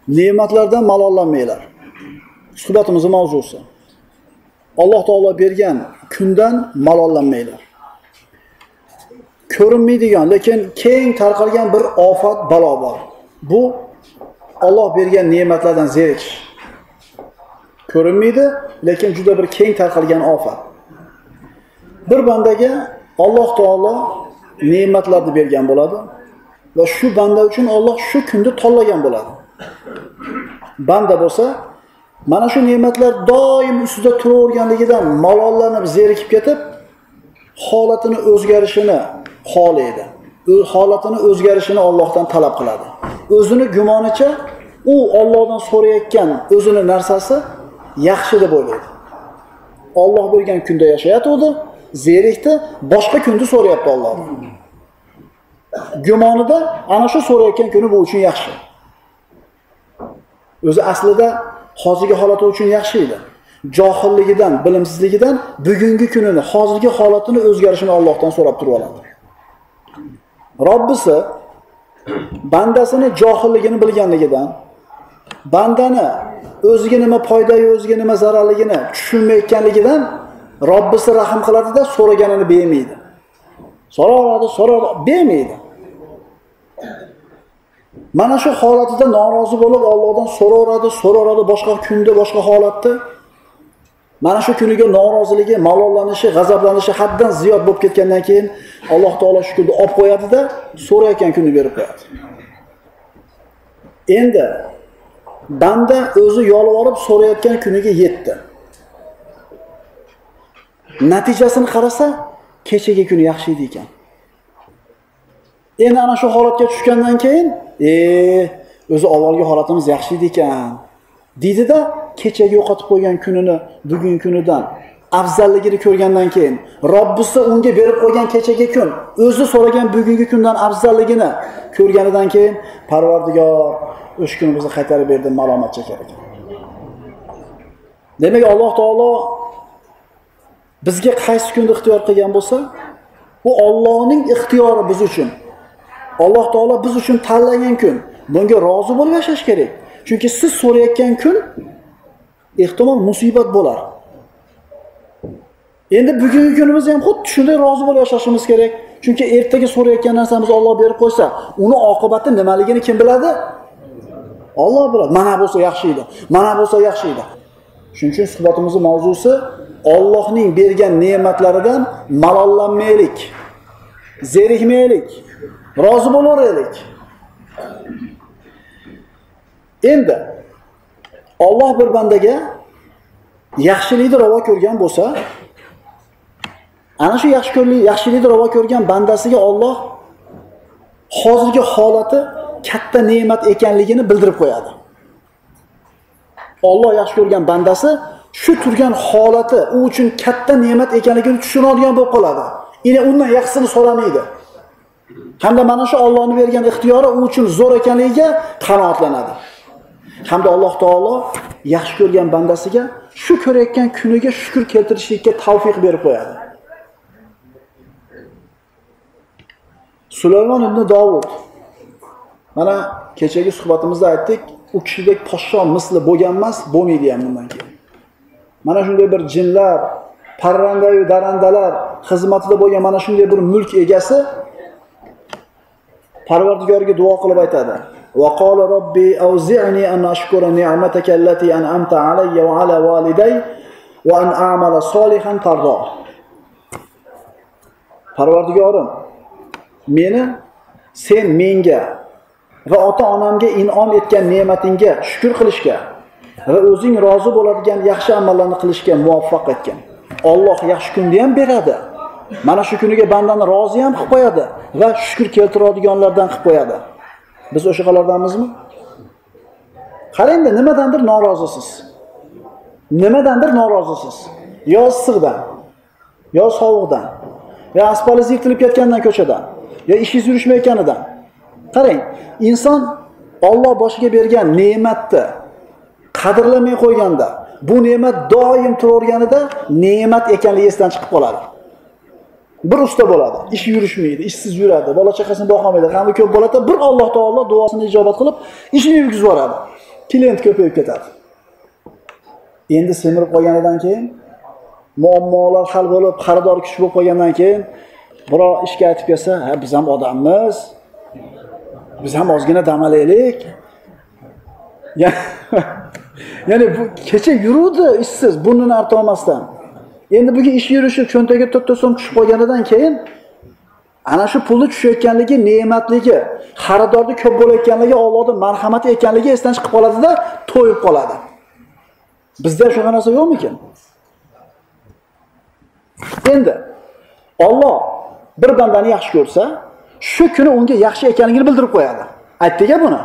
ne'matlardan malollanmanglar. Suhbatimizning mavzusi. Alloh taolo bergan kundan malollanmanglar. Ko'rinmaydigan, lekin keng tarqalgan bir ofat balo bor. Bu Alloh bergan ne'matlardan zerikish. Ko'rinmaydi, lekin juda bir keng tarqalgan ofat. Bir bandaga Alloh taolo ne'matlarni bergan bo'ladi va shu banda uchun Alloh shu kunni tanlagan bo'ladi. Banda bo'lsa, mana shu ne'matlar doim ustida turaverganligidan malollanib, zerikib ketib, holatini o'zgarishini xohlaydi. Holatini o'zgarishini Allohdan talab qiladi. O'zini gumonicha u Allohdan so'rayotgan o'zini narsasi yaxshi deb o'ylaydi. Alloh bergan kunda yashayotdi, zerikdi, boshqa kunda so'rayapti Allohdan. Gumonida ana shu so'rayotgan kuni bu uchun yaxshi. O'zi aslida hozirgi holati uchun yaxshi edi. Johilligidan, bilimsizligidan bugungi kunini, hozirgi holatini o'zgarishini Allohdan so'rab turib oladi. Robbisi bandasini johilligini bilganligidan, bandani o'ziga nima foydali, o'ziga nima zararligini tushunmayotganligidan Robbisi rahim qiladi-da, so'raganini bermaydi. So'radi, bermaydi. Mana shu holatida norozi bo'lib Allohdan so'raveradi, boshqa kunda, boshqa holatda. Mana shu kuniga noroziligi, malollanishi, g'azablanishi haddan ziyod bo'lib ketgandan keyin Alloh taolo shu kunni olib qo'yadi-da, so'rayotgan kunni berib qo'yadi. Endi banda o'zi yolvorib so'rayotgan kuniga yetdi. Natijasini qarasa, kechagi kuni yaxshi edi ekan. Endi ana shu holatga tushgandan keyin, o'zi avvalgi holatimiz yaxshi edi ekan, deydi-da, kechagi yo'qotib qo'ygan kunini bugungi kunidan afzalligini ko'rgandan keyin, Robbisi unga berib qo'ygan kechagi kun, o'zi so'ragan bugungi kundan afzalligini ko'rganidan keyin, Parvardigor o'sha kunimizni qaytarib berdi, malomat chekar ekan. Demak, Alloh taolo bizga qaysi kunni ixtiyor qilgan bo'lsa, bu Allohning ixtiyori biz uchun. Alloh taolo biz uchun tanlagan kun. Bunga rozi bo'lib yashash kerak. Chunki siz so'rayotgan kun ehtimol musibat bo'lar. Endi bugungi kunimiz ham xuddi shunday rozi bo'lib yashashimiz kerak. Chunki ertaga so'rayotgan narsamizni Alloh berib qo'ysa, uni oqibati nimaligini kim biladi? Alloh biladi. Mana bo'lsa yaxshi edi. Mana bo'lsa yaxshi edi. Shuning uchun suhbatimizning mavzusi Allohning bergan ne'matlaridan malollanmaylik. Zerikmaylik. Rozi bo'laveraylik. Endi Alloh bir bandaga yaxshilikni ravo ko'rgan bo'lsa, ana shu yaxshilikni ravo ko'rgan bandasiga Alloh hozirgi holati katta ne'mat ekanligini bildirib qo'yadi. Alloh yaxshi ko'rgan bandasi shu turgan holati u uchun katta ne'mat ekanligini tushunadigan bo'lib qoladi. Yine undan yaxshisini so'ramaydi. Hamda mana shu Allohning bergan ixtiyori u uchun zo'r ekanligiga qanoatlanadi. Hamda Alloh taolo yaxshi ko'rgan bandasiga shu ko'rayotgan kuniga shukr keltirishlikka tavfiq berib qo'yadi. Sulaymon ibn Davud. Mana kechagi suhbatimizda aytdik, u kishidek podsho misli bo'lgan emas, bo'lmaydi ham bundan keyin. Mana shunday bir jinlar, parrandayu darandalar xizmatida bo'lgan mana shunday bir mulk egasi Parvardigorga duo qilib aytadi. Va qala robbi awzi'ni an ashkura ni'mataka allati an'amta alayya va ala waliday va an a'mala solihan tardo. Parvardigorim, sen menga va ota-onamga in'om etgan ne'matingga shukr qilishga va o'zing rozi bo'ladigan yaxshi amallarni qilishga muvaffaq etgin. Alloh yaxshi kunni ham beradi. Mana shu kuniga bandani rozi ham qilib qo'yadi va shukr keltiradiganlardan qilib qo'yadi. Biz o'shalardanmizmi? Qarangda, nimadandir norozisiz. Nimadandir norozisiz. Yo issiqdan, yo sovuqdan, yo asfalt yirtilib ketgandan ko'chadan, yo ishingiz yurishmayotganidan. Qarang, inson Alloh boshiga bergan ne'matni qadrlamay qo'yganda, bu ne'mat doim turaverganida ne'mat ekanligi esdan chiqib qoladi. Bir usta bo'ladi, ishi yurishmaydi, ishsiz yuradi, bola chaqasini boqolmaydi, g'ami ko'p bo'ladi, bir Alloh taolo duosini ijobat qilib, ishini yurgizib yuboradi. klient ko'payib ketadi. Endi semirib qolganidan keyin, muammolar hal bo'lib, xaridor kuch bo'lib qolgandan keyin biror ishga aytib kelsa, "Ha, biz ham odammiz. Biz ham ozgina dam olaylik." Ya'ni bu kecha yuruvdi ishsiz, burnini arta olmasdan. Endi bugun ish yurishi, cho'ntagiga 4 so'm tushib qolganidan keyin ana shu pulni tushayotganligi, ne'matligi, xaridorning ko'p bo'layotganligi, Allohning marhamati ekanligi esdan chiqib qoladi-da, to'yib qoladi. Bizda shunaqa narsa yo'qmikin? Endi Alloh bir bandani yaxshi ko'rsa, shu kuni unga yaxshi ekanligini bildirib qo'yadi. Aytdik-a buni.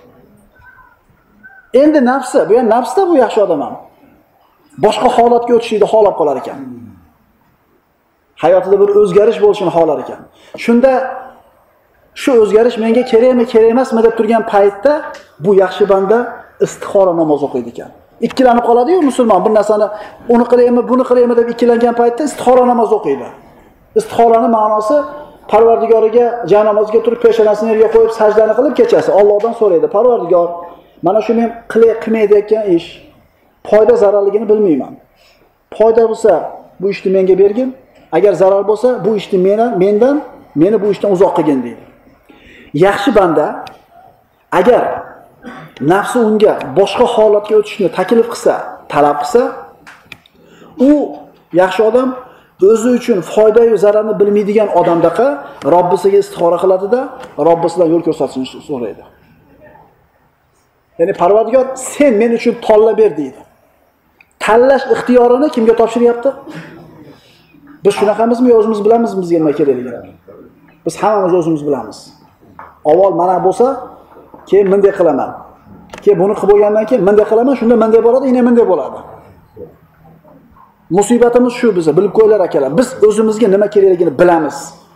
Endi nafsi, bu ham nafsda bu yaxshi odam ham. Boshqa holatga o'tishni xohlab qolar ekan. Hayotida bir o'zgarish bo'lishini xohlar ekan. Shunda shu o'zgarish menga kerakmi, kerak emasmi deb turgan paytda bu yaxshi banda istixora namoz o'qiydi ekan. Ikkilanib qoladi-yu musulmon, bir narsani uni qilaymi, buni qilaymi deb ikkilangan paytda istixora namoz o'qiydi. Istixoraning ma'nosi Parvardigoriga ja namozga turib peshonasini yerga qo'yib sajdani qilib kechasi Allohdan so'raydi. Parvardigor, mana shu men qilmayotgan ish foyda zararligini bilmayman. Foyda bo'lsa bu ishni menga bergin, agar zarar bo'lsa bu ishni meni bu ishdan uzoq qilgin deydi. Yaxshi banda agar nafsi unga boshqa holatga o'tishni taklif qilsa, talab qilsa, u yaxshi odam o'zi uchun foyda va zararni bilmaydigan odamdaqa Robbisiga istixora qiladi-da, Robbisidan yo'l ko'rsatishni so'raydi. Ya'ni Parvardigor, sen men uchun tanlab ber deydi. Tanlash ixtiyorini kimga topshiryapti? Biz shunaqamizmi, o'zimiz bilamiz bizga nima kerakligini? Biz hammamiz o'zimiz bilamiz. Avval mana bo'lsa, keyin bunday qilaman. Keyin buni qilib bo'lgandan keyin bunday qilaman, shunda bunday bo'ladi, yana bunday bo'ladi. Musibatimiz shu bizni, bilib qo'ylar akalar. Biz o'zimizga nima kerakligini bilamiz.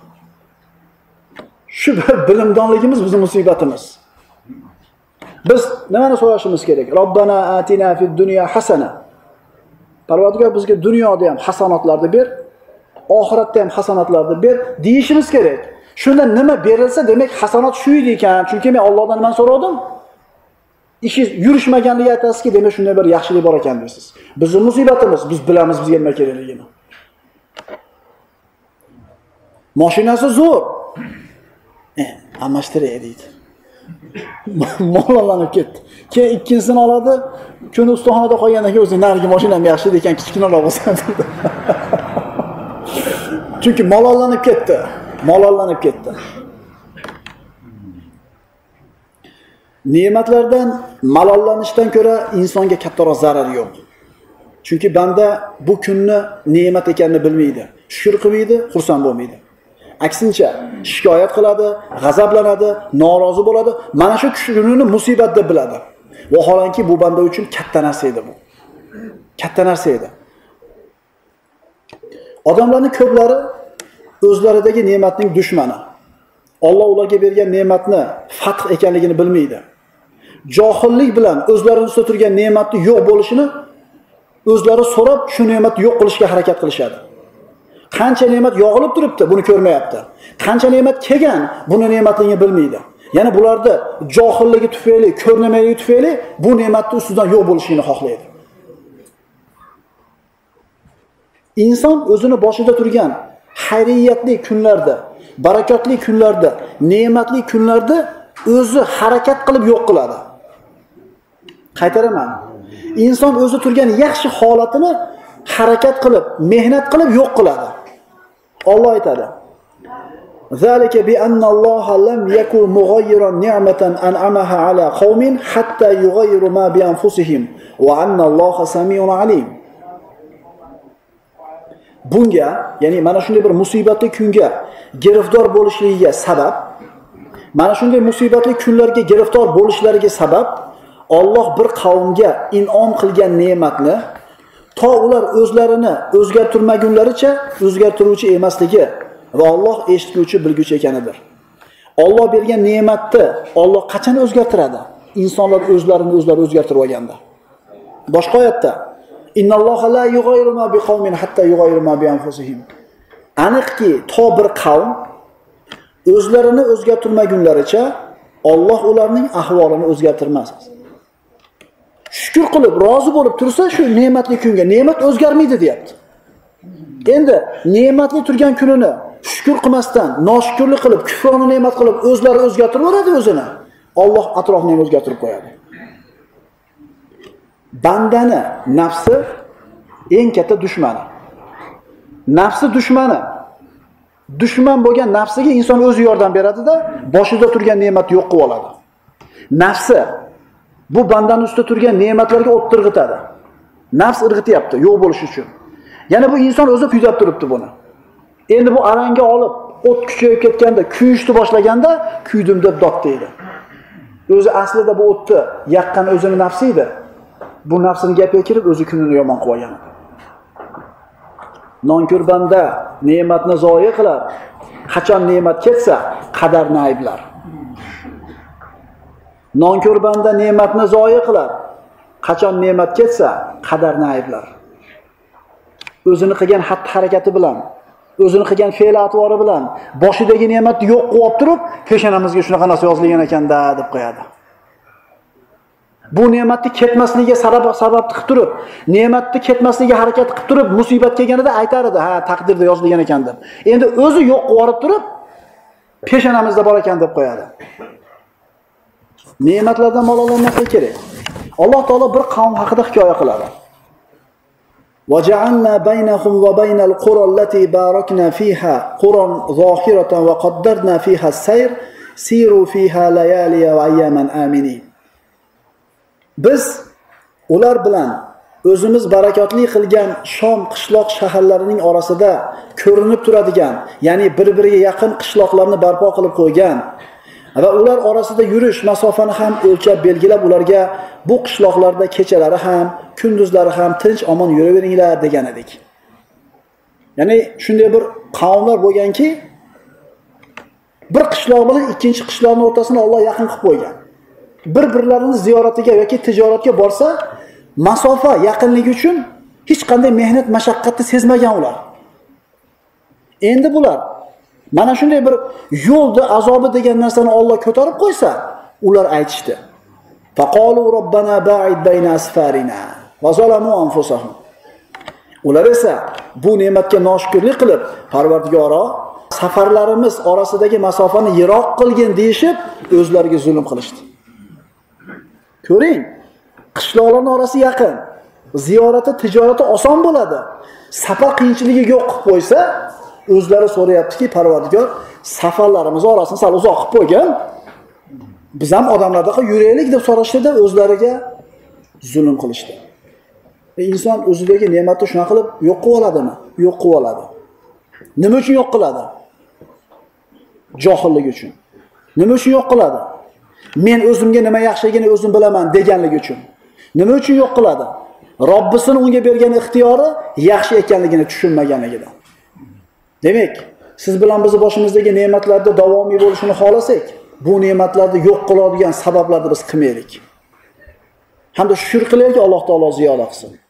Shu bilimdonligimiz bizning musibatimiz. Biz nimani so'rashimiz kerak? Robbana atina fid dunya hasana. Parvardigor bizga dunyoda ham hasanatlarni ber, oxiratda ham hasanatlarni ber deyishimiz kerak. Shunda nima berilsa, demak hasanat shu edi ekan. Chunki men Allohdan nima so'radim? Ishi yurishmaganligi aytasizki, demak shunday bir yaxshilik bor ekan deysiz. Bizning musibatimiz, biz bilamiz bizga nima kerakligini. Mashinasi zo'r. Almashtiray deydi. Mollanib ketdi. Keyin ikkinchisini oladi, kuni ustaxonada qolgandan keyin o'zi narigi mashinam yaxshi ekan, kichkinaroq bo'lsa dedi. Chunki mollanib ketdi. Ne'matlardan malollanishdan ko'ra insonga kattaroq zarar yo'q. Chunki banda bu kunni ne'mat ekanini bilmaydi. Shukr qilmaydi, xursand bo'lmaydi. Aksincha, shikoyat qiladi, g'azablanadi, norozi bo'ladi. Mana shu kunini musibat deb biladi. Vaholanki bu banda uchun katta narsa edi bu. Katta narsa edi. Odamlarning ko'plari o'zlaridagi ne'matning dushmani. Alloh ularga bergan ne'matni fath ekanligini bilmaydi. Johillik bilan o'zlarining ustida turgan ne'matni yo'q bo'lishini o'zlari so'rab, shu ne'matni yo'q qilishga harakat qilishadi. Qancha ne'mat yog'ilib turibdi, buni ko'rmayapti. Qancha ne'mat kelgan, buni ne'matligini bilmaydi. Yana bularda johilligi tufayli, ko'rnamaligi tufayli bu ne'matni ustidan yo'q bo'lishini xohlaydi. Inson o'zini boshida turgan xayriyatli kunlarda, barakotli kunlarda, ne'matli kunlarda o'zi harakat qilib yo'q qiladi. Qaytaraman. Inson o'zi turgan yaxshi holatini harakat qilib, mehnat qilib yo'q qiladi. Alloh aytadi: "Zalika bi anna Alloh lam yakun mughayyiran ni'matan an'amaha ala qaumin hatta yughayyiru ma bi anfusihim wa anna Alloha samiun alim." Bunga, ya'ni mana shunday bir musibatli kunga giriftor bo'lishligiga sabab, mana shunday musibatli kunlarga giriftor bo'lishlariga sabab Alloh bir qavmga in'om qilgan ne'matni to ular o'zlarini o'zgartirmagunlaricha o'zgartiruvchi emasligi va Alloh eshituvchi, bilguvchi ekanidir. Alloh bergan ne'matni Alloh qachon o'zgartiradi? Insonlar o'zlarini o'zlari o'zgartirib olganda. Boshqa oyatda Innalloha la yughayyiru ma biqawmin hatta yughayyiru ma bi anfusihim. Aniqki, to bir qavm o'zlarini o'zgartirmagunlaricha Alloh ularning ahvolini o'zgartirmas. Shukr qilib, rozi bo'lib tursa, shu ne'matli kunga ne'mat o'zgarmaydi deyapti. Endi ne'matli turgan kunini shukr qilmasdan, noshukrlik qilib, kufrona ne'mat qilib o'zlari o'zgartirib yuboradi o'zini. Alloh atrofini ham o'zgartirib qo'yadi. Bandani nafsi eng katta dushmani. Nafsi dushmani. Dushman bo'lgan nafsiga inson o'zi yordam beradi-da, boshida turgan ne'matni yo'q qilib oladi. Nafsi bu bandaning ustida turgan ne'matlarga o't tirg'itadi. Nafs irg'ityapti yo'q bo'lish uchun. Yana bu inson o'zi kuydab turibdi buni. Endi bu aranga olib, o't kuchayib ketganda, kuyishni boshlaganda kuydim deb dod deydi. O'zi aslida bu o'tni yaqqan o'zini nafsi edi. Bu nafsining gapiga kirib o'zi kunini yomon qilib olgan. Nonko'r banda ne'matni zoya qilar. Qachon ne'mat ketsa, qadarni ayblar. Nonko'r banda ne'matni zoya qilar. Qachon ne'mat ketsa, qadarni ayblar. O'zini qilgan xatti-harakati bilan, o'zini qilgan fe'l-atvori bilan boshidagi ne'matni yo'q qilib turib, peshonamizga shunaqa narsa yozilgan ekan-da deb qo'yadi. Bu ne'matni ketmasligiga sabab qilib turib, ne'matni ketmasligiga harakat qilib turib, musibat kelganida aytar edi, ha, taqdirda yozilgan ekan deb. Endi o'zi yo'q qilib turib, peshonamizda bor ekan deb qo'yadi. Ne'matlardan malollanmaslik kerak. Alloh taolo bir qavm haqida hikoya qiladi. وَجَعَلْنَا بَيْنَهُمْ وَبَيْنَ الْقُرَى الَّتِي بَارَكْنَا فِيهَا قُرًى ظَاهِرَةً وَقَدَّرْنَا فِيهَا السَّيْرَ سِيرُوا فِيهَا لَيَالِيَ وَأَيَّامًا آمِنِينَ. Biz ular bilan o'zimiz barakotli qilgan Shom qishloq shaharlarining orasida ko'rinib turadigan, ya'ni bir-biriga yaqin qishloqlarni barpo qilib qo'ygan va ular orasida yurish masofani ham o'lchab belgilab ularga bu qishloqlarda kechalari ham, kunduzlari ham tinch omon yuraveringlar degan edik. Ya'ni shunday bir qavmlar bo'lganki, bir qishloq bilan ikkinchi qishloqning o'rtasini Alloh yaqin qilib qo'ygan. Bir-birlarini ziyoratiga yoki tijoratga borsa, masofa yaqinligi uchun hech qanday mehnat mashaqqatni sezmagan ular. Endi bular mana shunday bir yo'lda azobi degan narsani Alloh ko'tarib qo'ysa, ular aytishdi. Faqalu robbana ba'id bayna asfarina va zalamu anfusahum. Ular esa bu ne'matga noshukrlik qilib, Parvardigoro, safarlarimiz orasidagi masofani yiroq qilgin deyishib, o'zlariga zulm qilishdi. Ko'ring, qishloqlarning orasi yaqin, ziyorati, tijorati oson bo'ladi. Safar qiyinchiligi yo'q qilib qo'ysa, o'zlari so'rayaptiki, Parvardigor, safarlarimiz orasini sal uzoq qilib qo'ygan. Biz ham odamlarga yuraylik deb so'rashdi-da, o'zlariga zulm qilishdi. Inson o'zidagi ne'matni shuna qilib yo'q qilib oladimi? Yo'q qilib oladi. Nima uchun yo'q qiladi? Johillik uchun. Nima uchun yo'q qiladi? Men o'zimga nima yaxshiligini o'zim bilaman deganligi uchun. Nima uchun yo'q qiladi? Robbisini unga bergan ixtiyori yaxshi ekanligini tushunmaganligidan. Demak, siz bilan biz boshimizdagi ne'matlarda davomiy bo'lishini xohlasak, bu ne'matlarni yo'q qiladigan sabablarni biz qilmaylik. Hamda shukr qilaylik, Alloh taolo ziyoda qilsin.